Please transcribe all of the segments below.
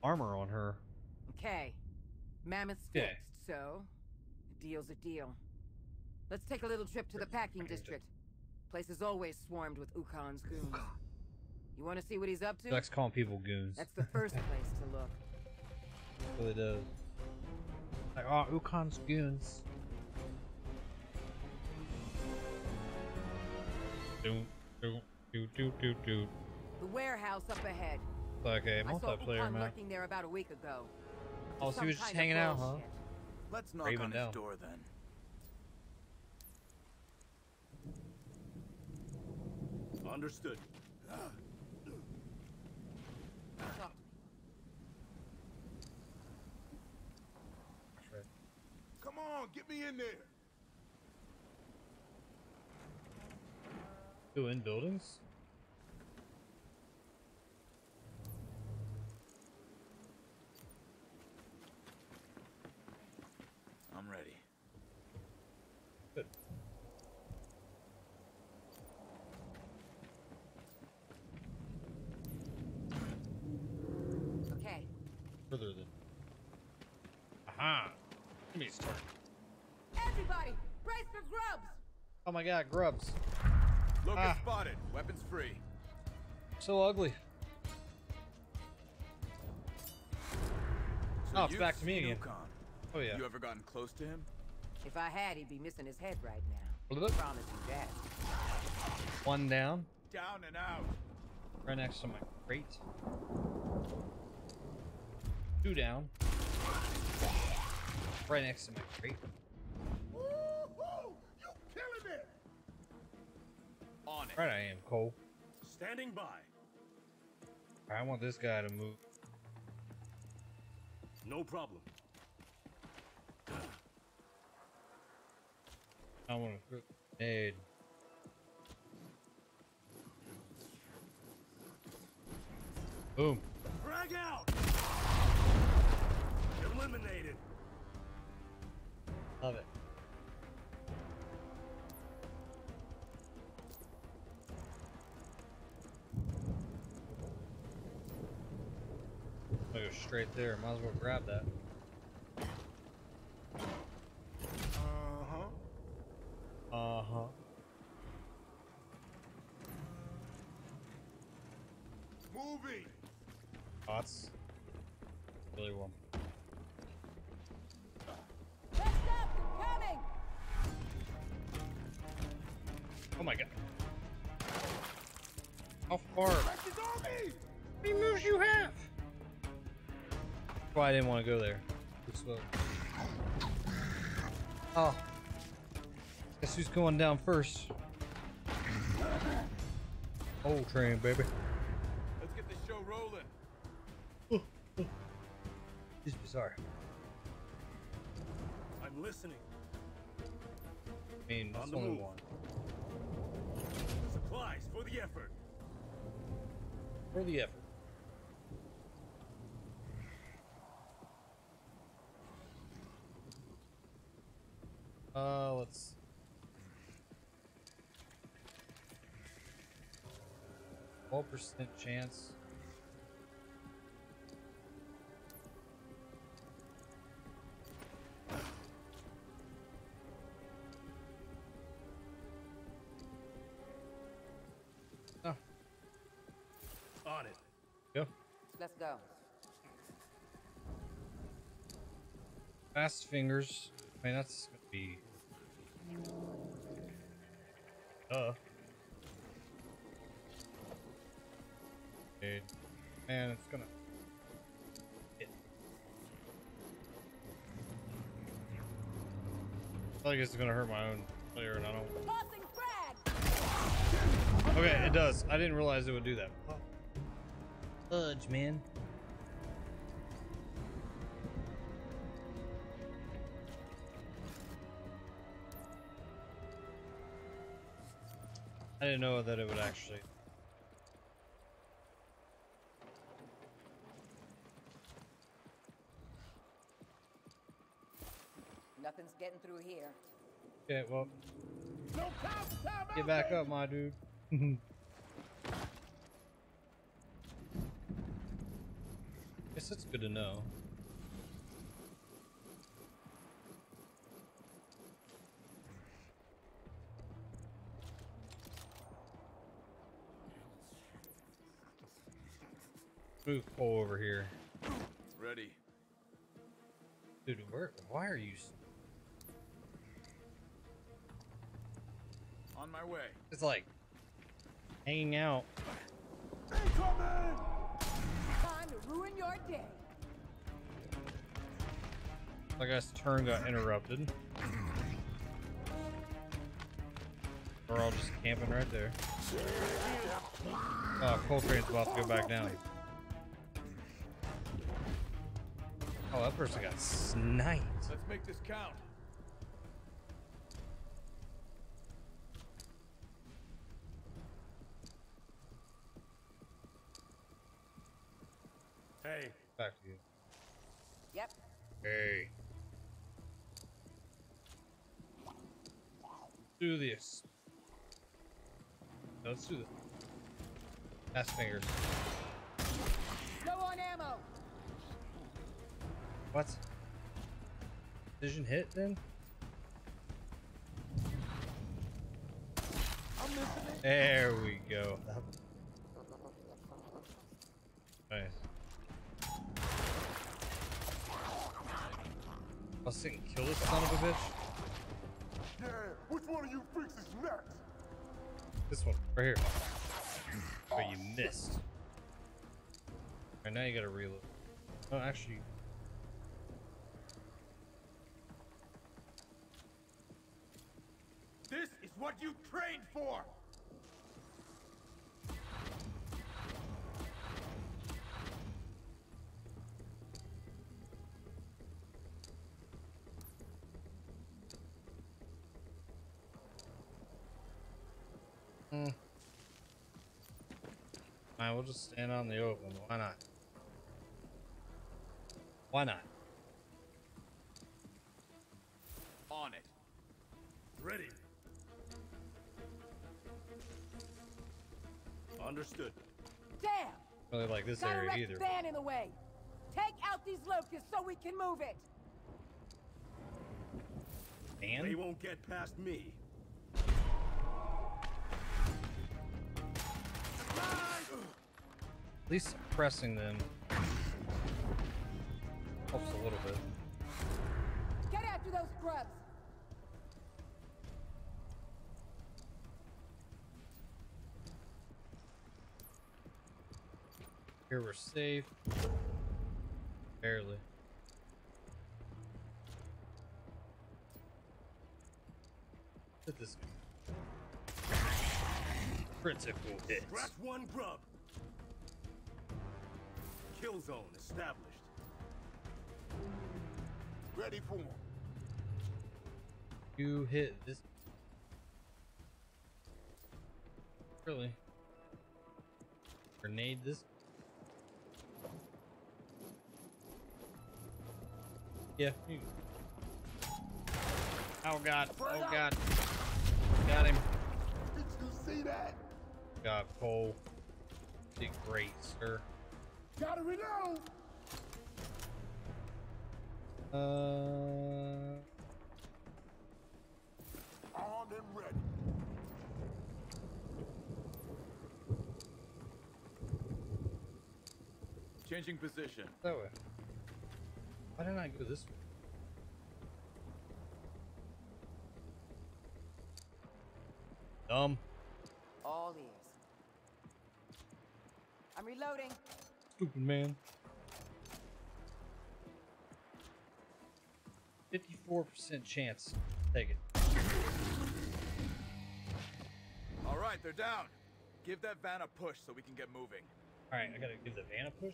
armor on her. Okay. Mammoth's Okay. fixed, so a deal's a deal. Let's take a little trip to the packing district. Place is always swarmed with Ukon's goons. You want to see what he's up to? Lex calling people goons. That's the first place to look. It really does. Like, oh, Ukon's goons. Do. The warehouse up ahead. Like a I saw multiplayer Ukon map. lurking there about a week ago. Oh, so Some he was just kind of hanging out, huh? bullshit. Let's knock Raven on down. his door then. Understood. Talk to me. Come on, get me in there. Still in buildings? I'm ready. Good. Okay. Further than. Aha! Give me a start. Everybody, brace for grubs! Oh my god, grubs. Locust spotted. Weapons free. So ugly. So Oh, it's you've back to me seen again. Ukon. Oh yeah. You ever gotten close to him? If I had, he'd be missing his head right now. Bloop. Promise you that. One down. Down and out. Right next to my crate. Two down. Right next to my crate. Woo-hoo! You killing it! On it. Right I am, Cole. Standing by. I want this guy to move. No problem. I want to grenade. Boom. Frag out! Eliminated. Love it. I'll go straight there. Might as well grab that. Uh-huh. Moving. Thoughts? Really warm. Let's up! Coming! Oh my god. How far? Press is on me! How many moves you have? That's why I didn't want to go there. Too slow. Oh. Guess who's going down first? Whole train, baby. Let's get this show rolling. Just bizarre. I'm listening. I mean, On that's the only move. one. Supplies for the effort. For the effort. Let's. 12% chance. Oh, On it. go. Let's go. Fast fingers. I mean, that's gonna be. Dude. Man, it's gonna. Hit. I feel like it's gonna hurt my own player, and I don't. Tossing frag! Okay, it does. I didn't realize it would do that. Fudge, man. I didn't know that it would actually. Nothing's getting through here. Okay, well, No time for time get back up, my dude. Guess nice. That's good to know. Move Cole over here. Ready. Dude, why are you... On my way. It's like hanging out. Incoming! Time to ruin your day. I guess turn got interrupted. We're all just camping right there. Oh, Coltrane's about to go back down. Oh, that person got sniped. Let's make this count. Hey, Back to you. Yep. Hey. Do this. No, let's do this. Fast fingers. Low on ammo. What? Precision hit then? I'm listening. There we go. Nice. I was thinking, kill this son of a bitch. Yeah, which one of you freaks is next? This one, right here. Oh, you missed. Alright, now you gotta reload. Oh, actually. This is what you trained for! Alright, we'll just stand on the open. Why not? Why not? On it. Ready. Understood. Damn. Really like this Got a area wrecked either. van in the way. Take out these locusts so we can move it. They And won't get past me. at least pressing them helps a little bit. Get after those grubs. Here we're safe. Barely. Hit this guy. Critical hit. Scratch one grub. Kill zone established. Ready for him. You hit this. Really? Grenade this. Yeah. You... Oh god. Oh god. Got him. Did you see that? God, Cole. Did great, sir. Gotta reload. Armed and ready. Changing position. That way. Why didn't I go this way? Dumb. All ears. I'm reloading. Stupid man. 54% chance. Take it. All right, they're down. Give that van a push so we can get moving. Alright, I gotta give the van a push.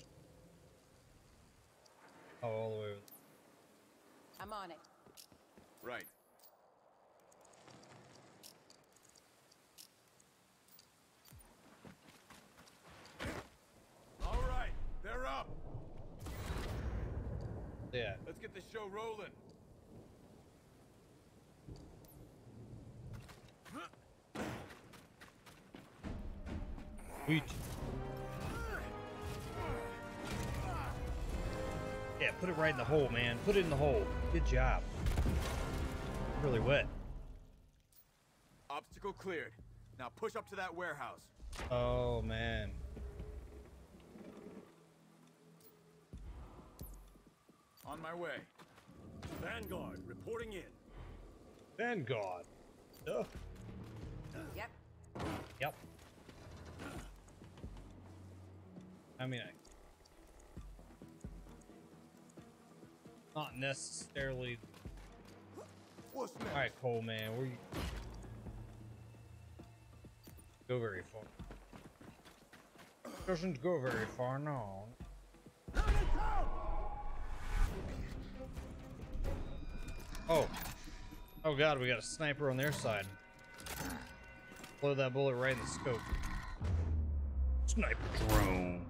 Oh, all the way over. I'm on it. Right. All right, they're up. Yeah. Let's get the show rolling. Sweet. put it right in the hole, man. Put it in the hole. Good job. Really wet. Obstacle cleared. Now push up to that warehouse. Oh, man. On my way. Vanguard, reporting in. Vanguard. Duh. Yep. Yep. I mean, not necessarily. What's next? All right, Cole, man, where you go very far? Doesn't go very far, no. Oh, oh God, we got a sniper on their side. Blow that bullet right in the scope. Sniper drone.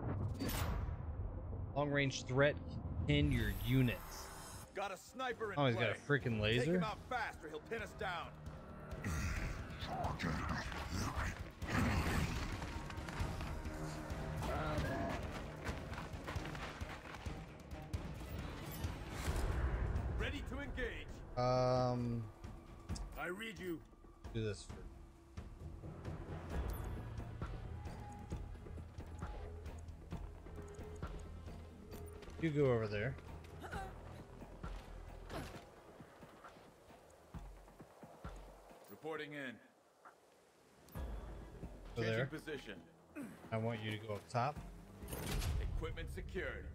Long-range threat in your units. Got a sniper in Oh, he's play. got a freaking Take him laser. out fast or he'll pin us down. Ready to engage. I read you. Do this for. You go over there. Reporting in. Go Changing there. position. I want you to go up top. Equipment secured.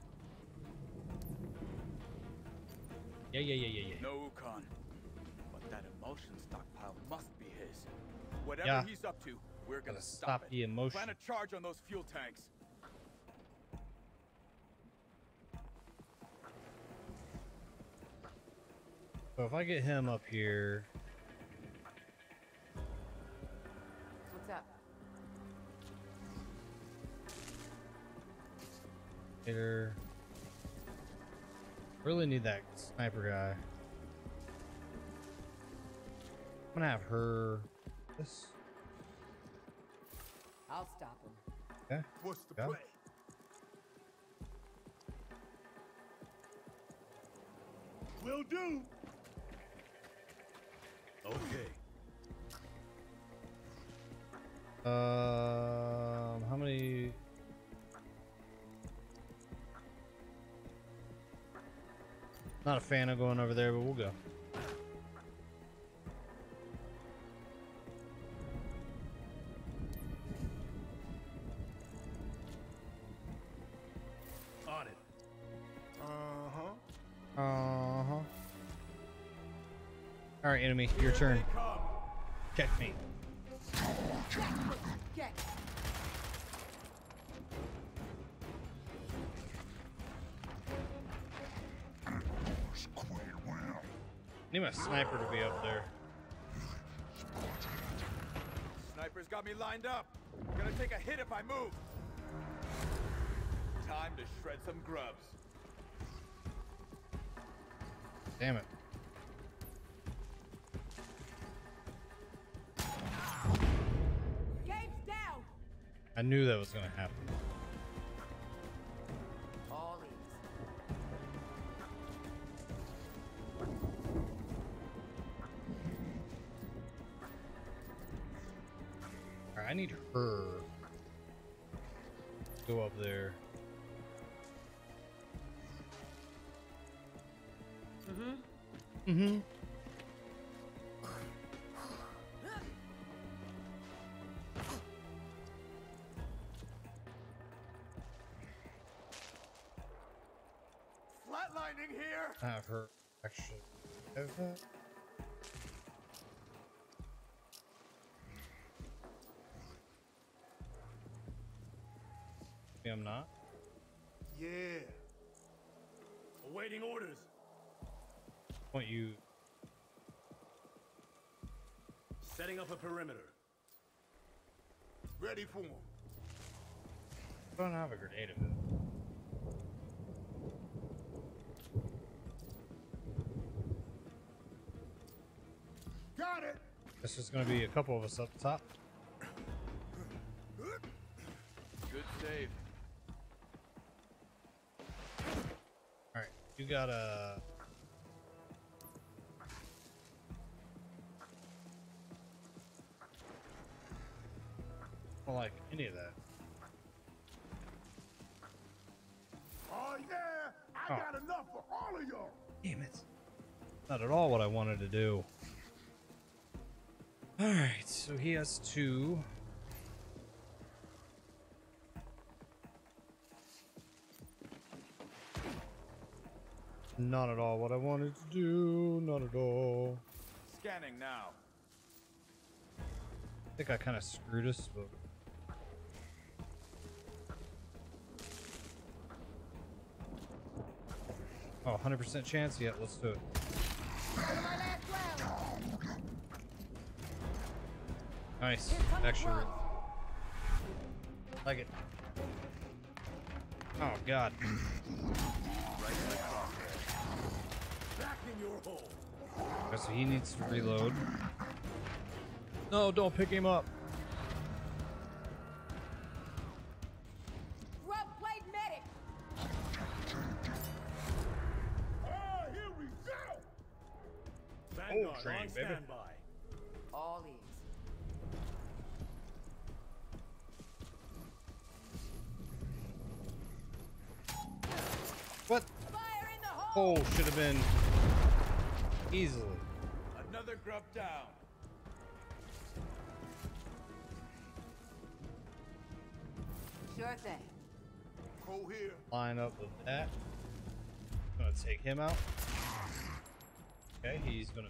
Yeah. No Ukon. But that emotion stockpile must be his. Whatever Yeah. he's up to, we're gonna Gotta stop stop it. the emotion. Plan a charge on those fuel tanks. So if I get him up here, What's up? later. Really need that sniper guy. I'm gonna have her. This. I'll stop him. Okay. What's the Yeah. play? Will do. Okay. How many? Not a fan of going over there, but we'll go. On it. Uh-huh. All right, enemy, your turn. Here they come. Checkmate. Get. Need my sniper to be up there. Sniper's got me lined up. Gonna take a hit if I move. Time to shred some grubs. Damn it. Gabe's down. I knew that was gonna happen. All ease. All right, I need her. Go up there. Mm-hmm. Flatlining here. Have her actually. Have that. Maybe I'm not. Yeah. Awaiting orders. Want you. Setting up a perimeter. Ready for him. I don't have a grenade of it. Got it. This is gonna be a couple of us up top. Good save. You gotta. I don't like any of that. Oh yeah, I Oh. got enough for all of y'all. Damn it. Not at all what I wanted to do. Alright, so he has 2. Not at all what I wanted to do. Not at all. Scanning now. I think I kind of screwed us, but. Oh, 100% chance? Yeah, let's do it. Nice. Extra. Like it. Oh, God. Back in your hole. Okay, so he needs to reload. No, don't pick him up. Grub plate medic! Ah, here we go. Vanguard train, on baby. standby. All ears. What? Fire in the hole! Oh, should have been easily. Another grub down. Sure thing. Go here. Line up with that. Gonna take him out. Okay, he's gonna.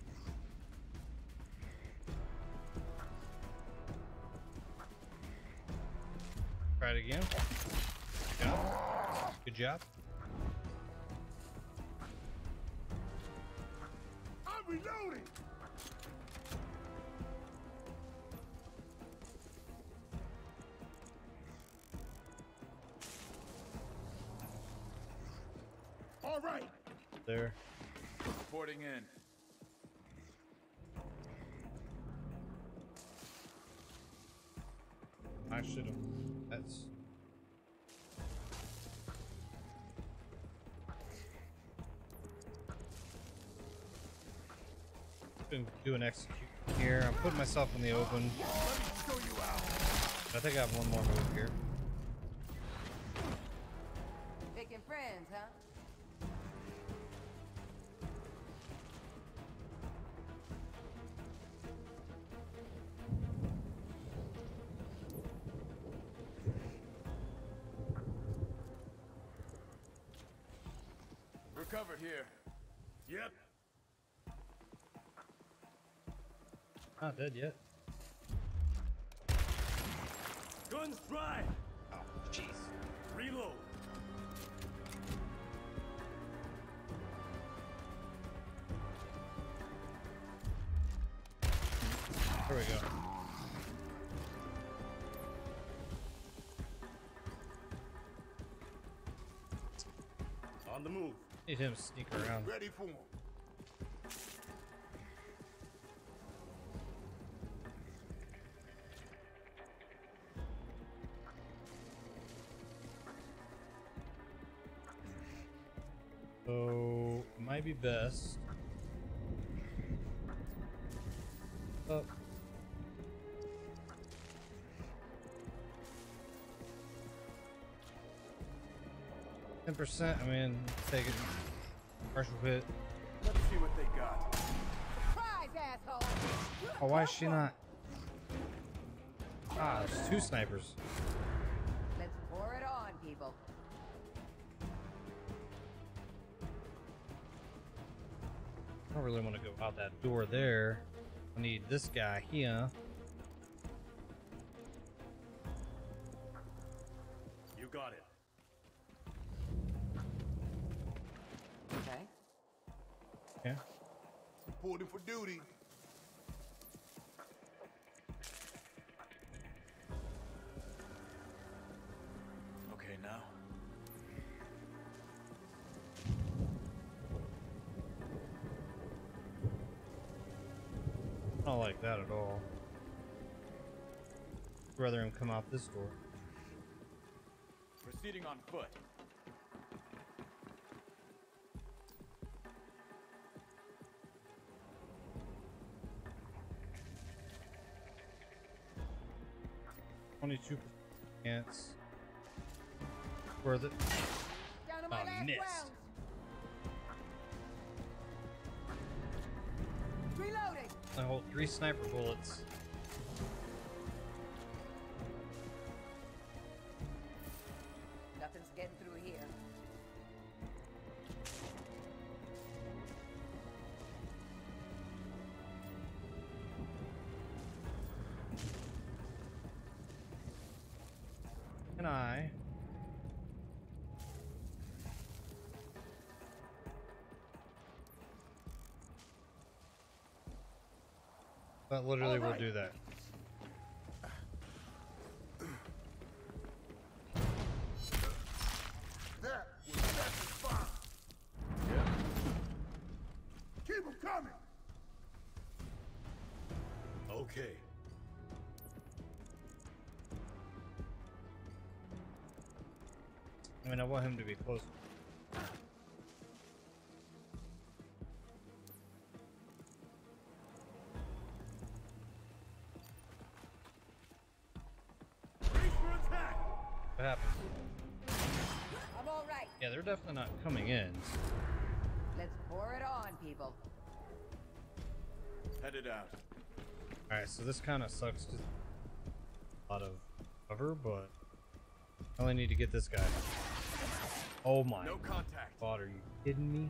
Try it again. Good job. Good job. I'm reloading. All right. There. Reporting in. I should have. That's. Been doing execute here. I'm putting myself in the open. I think I have one more move here. Picking friends, huh? We're covered here. Yep. Not dead yet. Guns dry. Oh, jeez. Reload. There we go. On the move. Need him to sneak around. Ready for him. So, might be best. Up. %. I mean, take it. Partial hit. Let's see what they got. Surprise, asshole! Oh, why is she not? Ah, there's 2 snipers. Let's pour it on, people. I don't really want to go out that door there. I need this guy here. You got it. Okay. Yeah. Reporting for duty. Okay, now. I don't like that at all. I'd rather him come out this door. Proceeding on foot. 22% chance. Worth it. Down to my last missed. rounds. Reloading. I hold 3 sniper bullets. Nothing's getting through here. Can I? That literally will do that. That was satisfying. Yeah. Keep them coming. Okay. I mean, I want him to be close. Brace for attack! What happened? I'm all right. Yeah, they're definitely not coming in. Let's pour it on, people. Headed out. Alright, so this kind of sucks. Just a lot of cover, but I only need to get this guy. Oh my No contact. god, are you kidding me?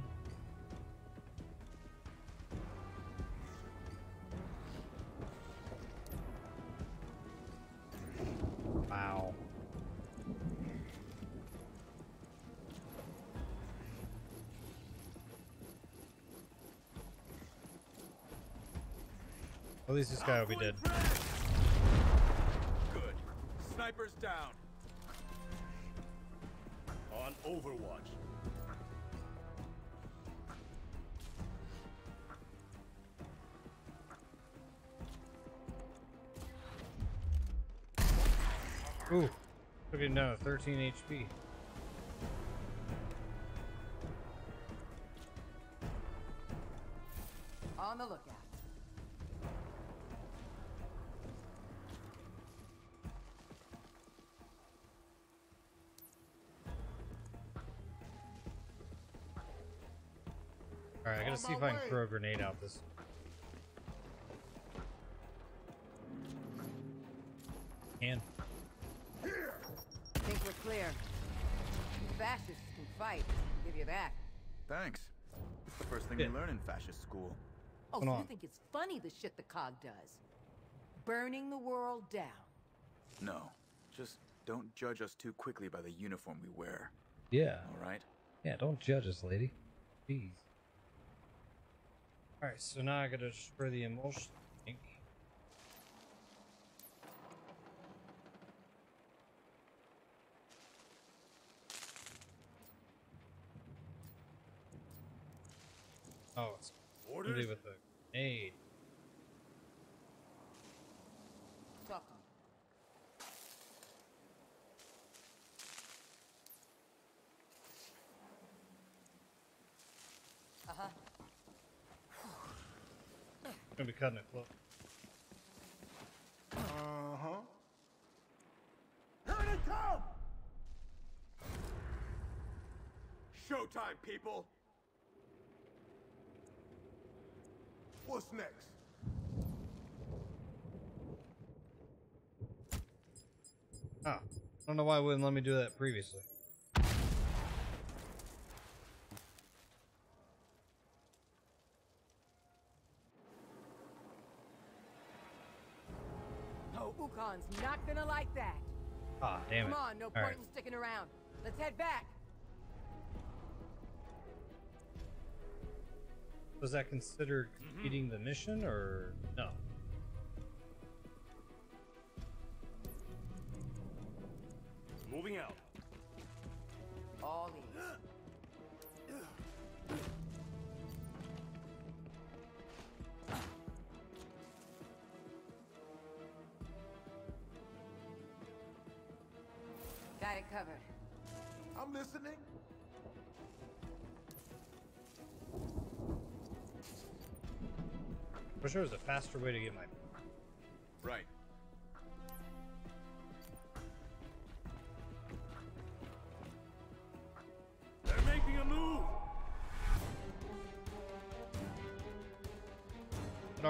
Wow. At least this guy will be dead. Good. Snipers down. On Overwatch. Ooh, took him down to 13 HP. On the lookout. Alright, I gotta see if I can throw a grenade out this. Can. Think we're clear. Fascists can fight. I'll give you that. Thanks. It's the first thing Yeah. you learn in fascist school. Oh, Come so on. you think it's funny the shit the COG does? Burning the world down. No. Just don't judge us too quickly by the uniform we wear. Yeah. All right? Yeah, don't judge us, lady. Jeez. Alright, so now I gotta destroy the emulsion tank. Oh, it's Orders? somebody with a grenade. Talk to me. Uh-huh. Gonna be cutting it close. Uh-huh. Here they come! Showtime, people! What's next? Ah, I don't know why it wouldn't let me do that previously. No, Ukon's not gonna like that. Ah, damn it. Come on, no All point right. in sticking around. Let's head back. Was that considered completing the mission or no? Moving out. All ease. Got it covered. I'm listening. For sure, there's a faster way to get my. Right.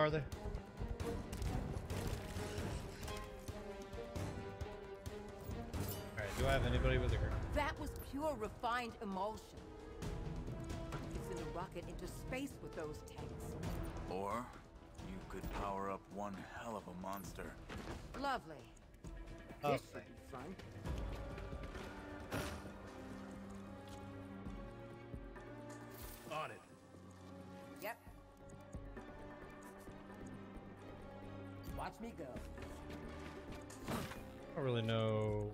are they? Alright, do I have anybody with a grenade? That was pure refined emulsion. You could send a rocket into space with those tanks. Or you could power up one hell of a monster. Lovely. Lovely. This should be fun. On it. Yep. Watch me go. I don't really know.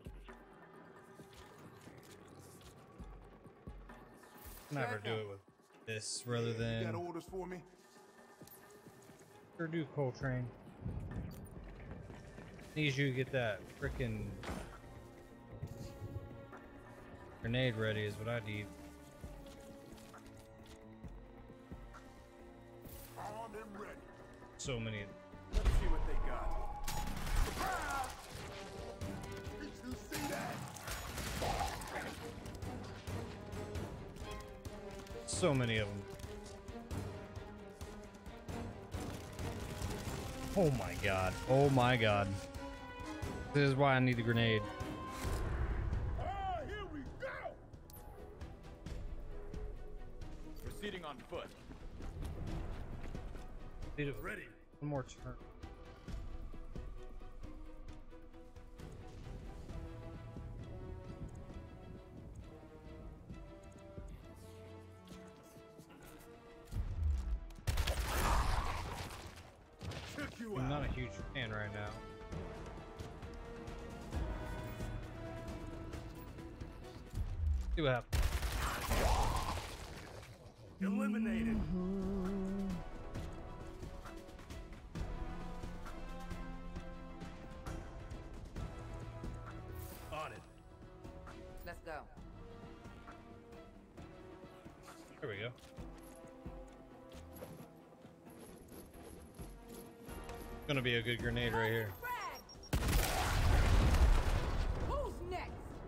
Never do it with this rather You got than orders for me? sure do, Coltrane. Need you to get that frickin' grenade ready is what I need. Armed and ready. So many. Let's see what they got. Did you see that? So many of them. Oh my god. Oh my god. This is why I need the grenade. Ah, here we go! Proceeding on foot. Need it Ready. one more turn. Check you I'm out. not a huge fan right now. See what happens. Eliminated. On it. Let's go. There we go. Gonna be a good grenade right here. Who's next?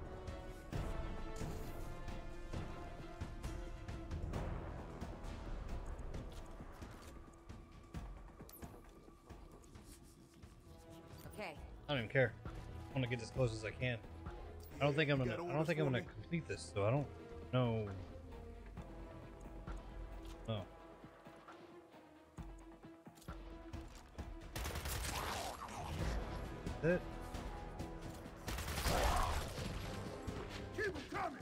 Okay. I don't even care. I want to get as close as I can. I don't think I'm gonna. I don't think I'm gonna complete this, so I don't know. Oh. That's it. Keep them coming!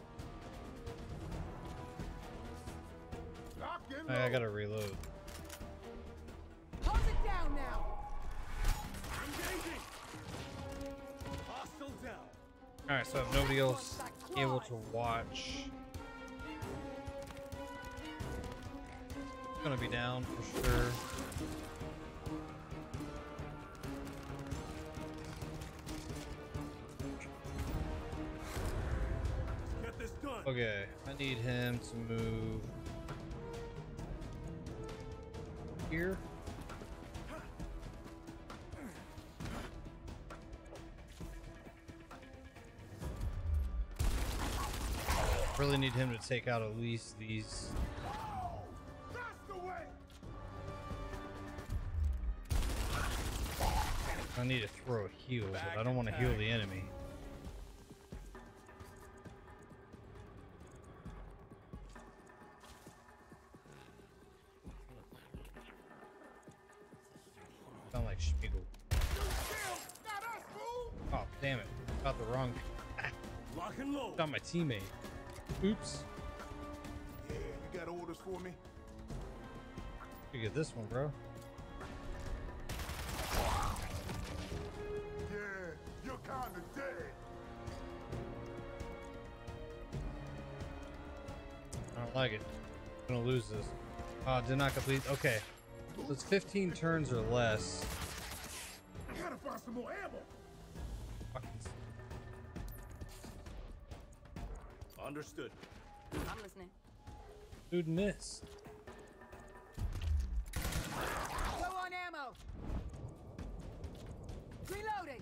Lock and I load. gotta reload. Hold it down now. Engaging. Hostile down. Alright, so if nobody else able to watch, it's gonna be down for sure. Get this done. Okay, I need him to move here. Really need him to take out at least these. That's the way! I need to throw a heal, but I don't want to heal the enemy. Sound like Spiegel. Not us, fool! Oh, damn it. Got the wrong. Lock and load. Got my teammate. Oops. Yeah, you got orders for me? You get this one, bro. Yeah, you're kinda dead. I don't like it. I'm gonna lose this. Did not complete. Okay. So it's 15 turns or less. Gotta find some more ammo. Fucking Understood. I'm listening. dude missed. Low on ammo. Reloading.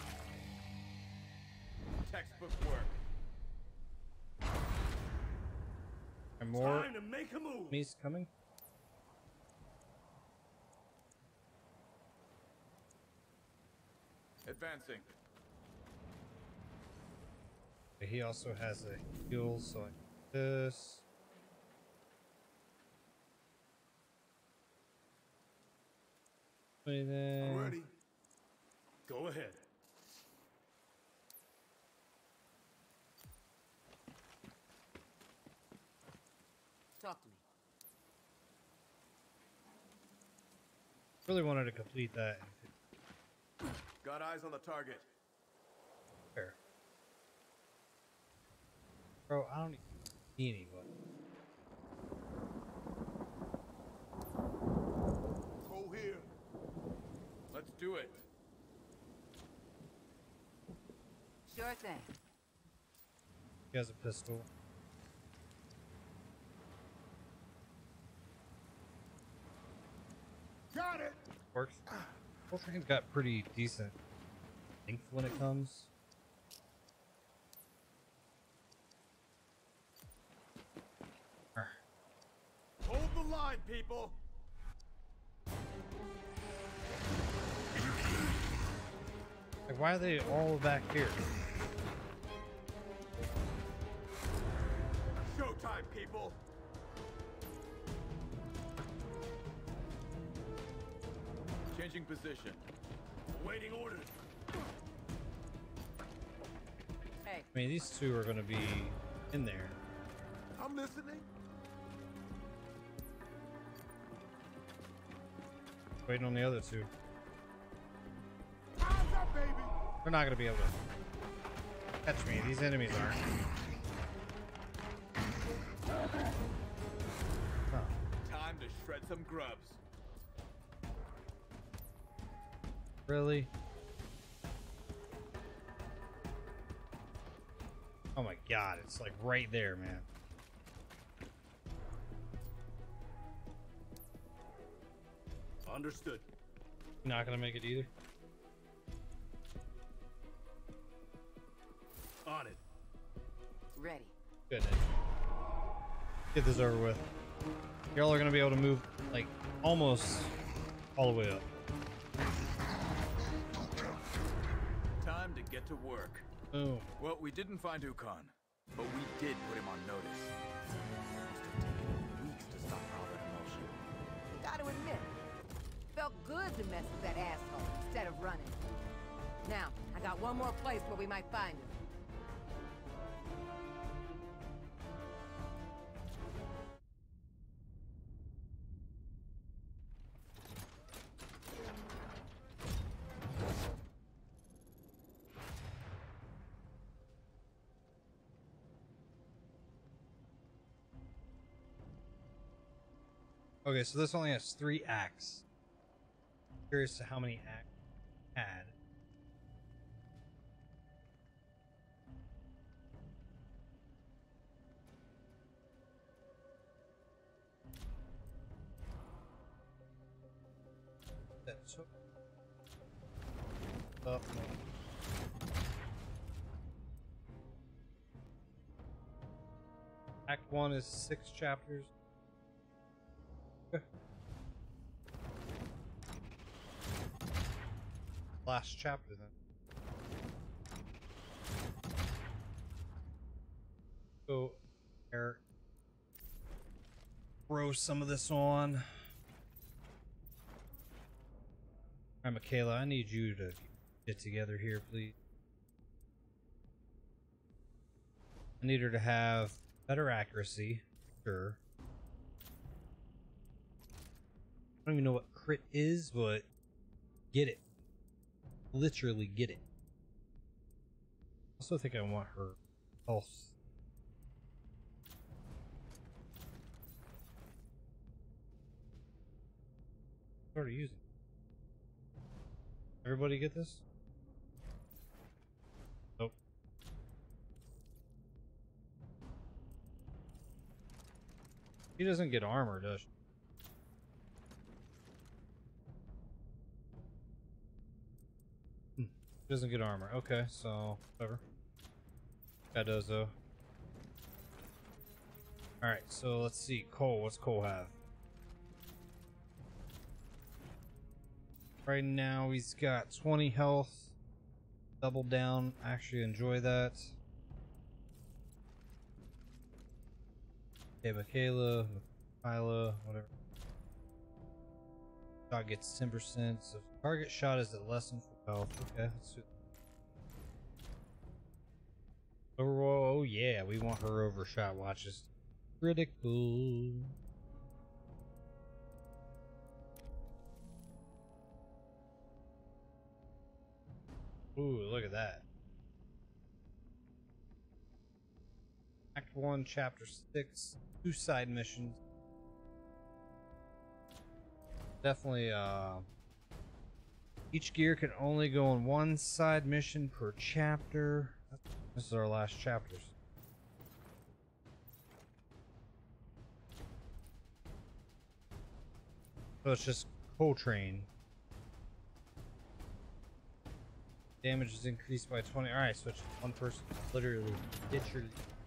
Textbook work. and make a move. Enemies coming. Advancing. He also has a heal, so like this. Anything. Ready? Go ahead. Talk to me. Really wanted to complete that. Got eyes on the target. Fair. Bro, I don't see anyone. Go here. Let's do it. Sure thing. He has a pistol. Got it. Works. Wolfrane's got pretty decent length when it comes. Hold the line, people. Like, why are they all back here? Showtime, people. Changing position. Awaiting orders. Hey, I mean, these two are going to be in there. I'm listening. Waiting on the other two. How's that, baby? They're not going to be able to catch me. These enemies aren't. Huh. Time to shred some grubs. Really? Oh my god, it's like right there, man. Understood. Not gonna make it either. On it. ready. Good. Get this over with. Y'all are gonna be able to move like almost all the way up. Time to get to work. Boom. Well, we didn't find Ukon, but we did put him on notice. Must have taken weeks to stop all that emotion. Gotta admit, felt good to mess with that asshole instead of running. Now, I got one more place where we might find him. Okay, so this only has 3 acts. Curious to how many acts it had. That's so. Up. Act 1 is 6 chapters. Last chapter then. So, Eric, throw some of this on. Alright, Michaela, I need you to get together here, please. I need her to have better accuracy, sure. I don't even know what crit is, but get it. Literally get it. I also think I want her health. Started using. Everybody get this? Nope. She doesn't get armor, does she? Doesn't get armor. Okay, so whatever. That does though. Alright, so let's see. Cole, what's Cole have? Right now he's got 20 health. Double down. I actually enjoy that. Okay, Michaela, whatever. Shot gets 10%. So target shot is at less than full health. Okay, let's do that. Oh yeah, we want her overshot watches. Critical. Ooh, look at that. Act 1, Chapter 6, 2 side missions. Definitely, each gear can only go on 1 side mission per chapter. This is our last chapters. So it's just Coltrane. Damage is increased by 20. Alright, so it's one person literally